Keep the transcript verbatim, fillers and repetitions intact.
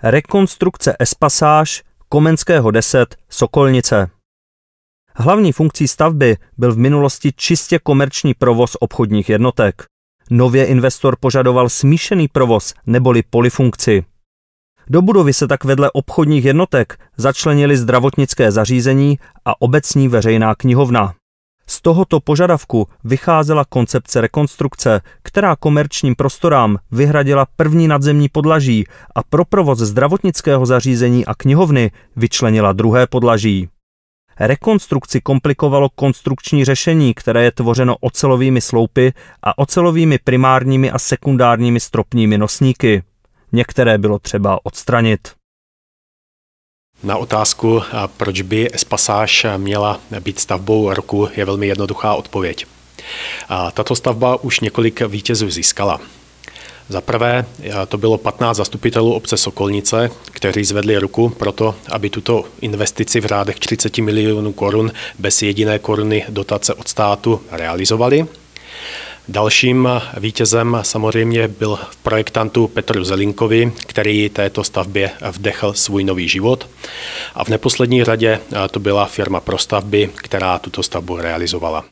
Rekonstrukce S-Pasáž, Komenského deset, Sokolnice. Hlavní funkcí stavby byl v minulosti čistě komerční provoz obchodních jednotek. Nově investor požadoval smíšený provoz neboli polyfunkci. Do budovy se tak vedle obchodních jednotek začlenily zdravotnické zařízení a obecní veřejná knihovna. Z tohoto požadavku vycházela koncepce rekonstrukce, která komerčním prostorám vyhradila první nadzemní podlaží a pro provoz zdravotnického zařízení a knihovny vyčlenila druhé podlaží. Rekonstrukci komplikovalo konstrukční řešení, které je tvořeno ocelovými sloupy a ocelovými primárními a sekundárními stropními nosníky. Některé bylo třeba odstranit. Na otázku, proč by S-Pasáž měla být stavbou roku, je velmi jednoduchá odpověď. Tato stavba už několik vítězů získala. Za prvé to bylo patnáct zastupitelů obce Sokolnice, kteří zvedli ruku pro to, aby tuto investici v řádech třicet milionů korun bez jediné koruny dotace od státu realizovali. Dalším vítězem samozřejmě byl projektantu Petru Zelinkovi, který této stavbě vdechl svůj nový život. A v neposlední řadě to byla firma Prostavby, která tuto stavbu realizovala.